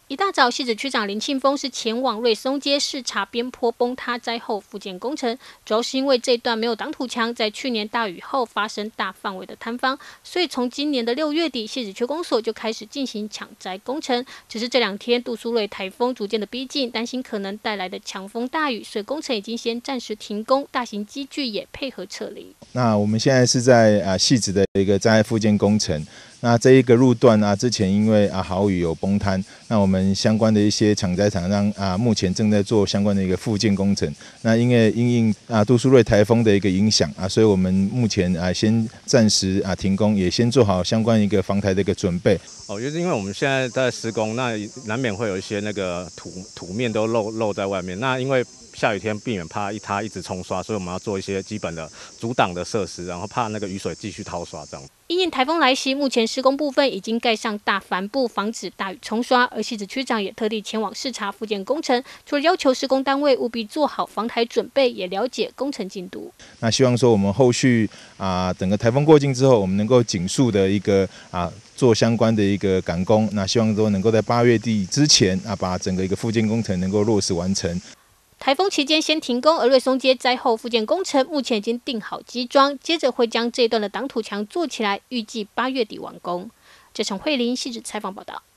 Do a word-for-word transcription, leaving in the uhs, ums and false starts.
一大早，汐止区长林庆丰是前往瑞松街视察边坡崩塌灾后复建工程，主要是因为这段没有挡土墙，在去年大雨后发生大范围的坍方，所以从今年的六月底，汐止区公所就开始进行抢灾工程。只是这两天杜苏芮台风逐渐的逼近，担心可能带来的强风大雨，所以工程已经先暂时停工，大型机具也配合撤离。 那我们现在是在啊汐止的一个灾害复建工程。那这一个路段啊，之前因为啊豪雨有崩塌，那我们相关的一些抢灾厂商啊，目前正在做相关的一个复建工程。那因为因应啊杜苏芮台风的一个影响啊，所以我们目前啊先暂时啊停工，也先做好相关一个防台的一个准备。 哦，就是因为我们现在在施工，那难免会有一些那个土土面都露露在外面。那因为下雨天避免怕一它一直冲刷，所以我们要做一些基本的阻挡的设施，然后怕那个雨水继续掏刷这样。 因应台风来袭，目前施工部分已经盖上大帆布，防止大雨冲刷。而汐止区长也特地前往视察复建工程，除了要求施工单位务必做好防台准备，也了解工程进度。 那希望说我们后续啊，整个台风过境之后，我们能够紧速的一个啊做相关的一个赶工。那希望说能够在八月底之前啊，把整个一个复建工程能够落实完成。 台风期间先停工，而瑞松街灾后复建工程目前已经定好基桩，接着会将这一段的挡土墙做起来，预计八月底完工。这场慧玲汐止采访报道。